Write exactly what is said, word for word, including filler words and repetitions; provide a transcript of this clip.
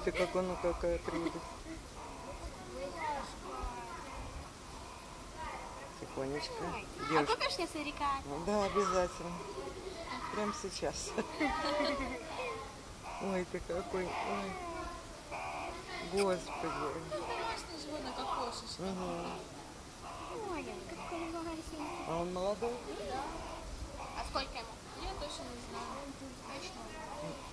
ты, как оно, какая прелесть. Тихонечко. А Девушка. купишь мне сырика? Ну, да, обязательно. Прямо сейчас. Ой, ты какой. Ой. Господи. Классный животное, как кошечка. Угу. Ой, какой маленький. А он молодой? Да. А сколько ему? Я точно не знаю. Точно.